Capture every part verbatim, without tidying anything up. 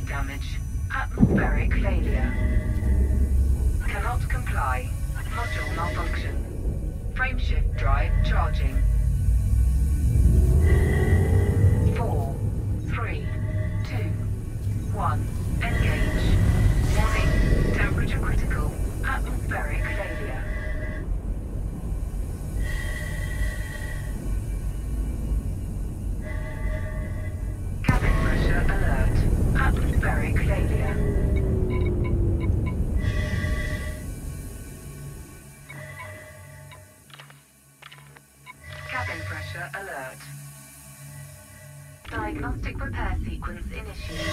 damage. Atmospheric failure. Cannot comply. Module malfunction. Frameshift drive charging. Four, three, two, one. Engage. Warning. Temperature critical. Atmospheric failure. Cabin pressure alert. Atmospheric failure. Cabin pressure alert. Diagnostic repair sequence initiated.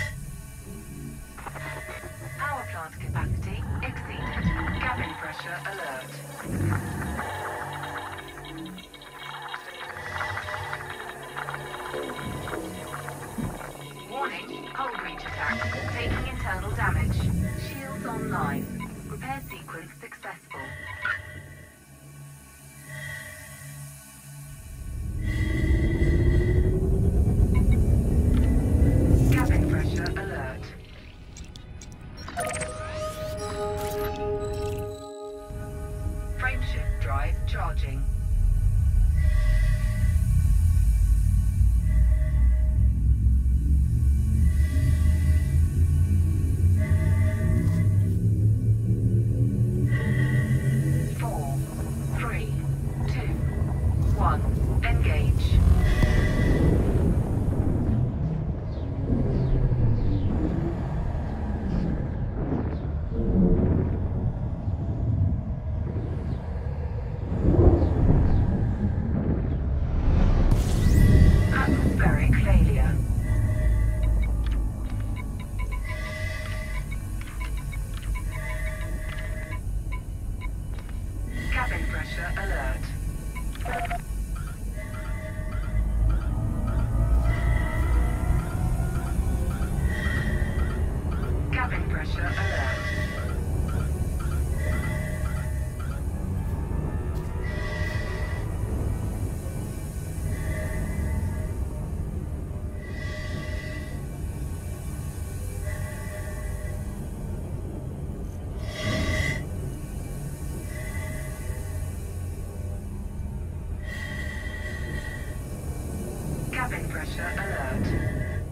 Power plant capacity exceeded. Cabin pressure alert. Warning, hull breach attack. Taking internal damage. Shields online. Repair sequence successful. Cabin pressure alert. Frameshift drive charging. Four, three, two, one. Engage. Atmospheric failure. Cabin pressure alert. Cabin pressure alert. Cabin pressure alert.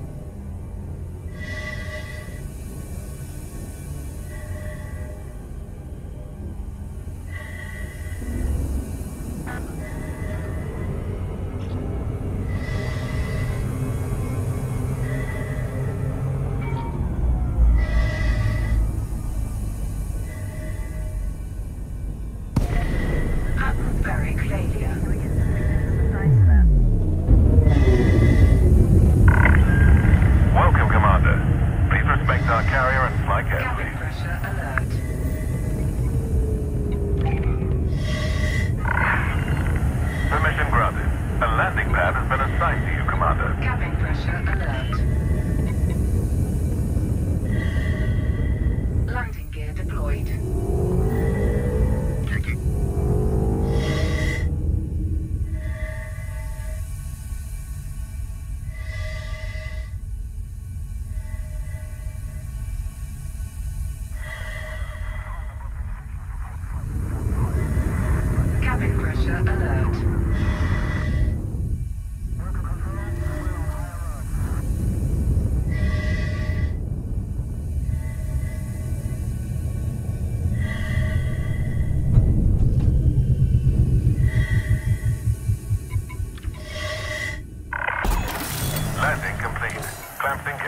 Atmospheric failure. Welcome, Commander. Please respect our carrier and fly carefully. Cabin pressure alert. Permission granted. A landing pad has been assigned to you, Commander. Cabin pressure alert. Landing gear deployed. Cabin pressure alert. Landing complete. Clamps in